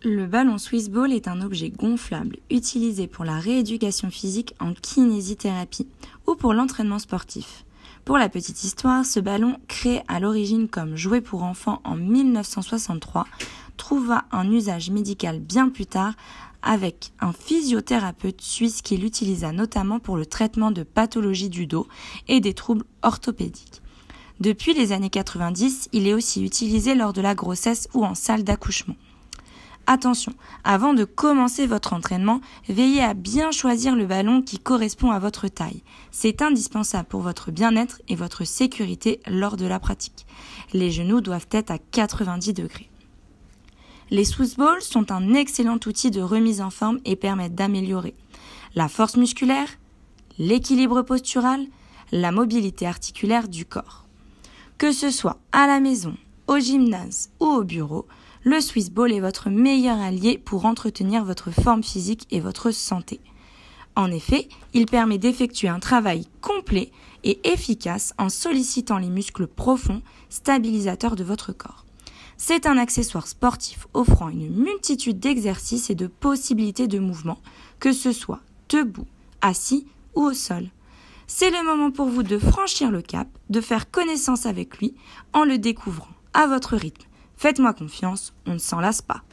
Le ballon Swiss Ball est un objet gonflable utilisé pour la rééducation physique en kinésithérapie ou pour l'entraînement sportif. Pour la petite histoire, ce ballon, créé à l'origine comme jouet pour enfants en 1963, trouva un usage médical bien plus tard avec un physiothérapeute suisse qui l'utilisa notamment pour le traitement de pathologies du dos et des troubles orthopédiques. Depuis les années 90, il est aussi utilisé lors de la grossesse ou en salle d'accouchement. Attention, avant de commencer votre entraînement, veillez à bien choisir le ballon qui correspond à votre taille. C'est indispensable pour votre bien-être et votre sécurité lors de la pratique. Les genoux doivent être à 90 degrés. Les Swiss Balls sont un excellent outil de remise en forme et permettent d'améliorer la force musculaire, l'équilibre postural, la mobilité articulaire du corps. Que ce soit à la maison, au gymnase ou au bureau, le Swiss Ball est votre meilleur allié pour entretenir votre forme physique et votre santé. En effet, il permet d'effectuer un travail complet et efficace en sollicitant les muscles profonds, stabilisateurs de votre corps. C'est un accessoire sportif offrant une multitude d'exercices et de possibilités de mouvements, que ce soit debout, assis ou au sol. C'est le moment pour vous de franchir le cap, de faire connaissance avec lui en le découvrant à votre rythme. Faites-moi confiance, on ne s'en lasse pas.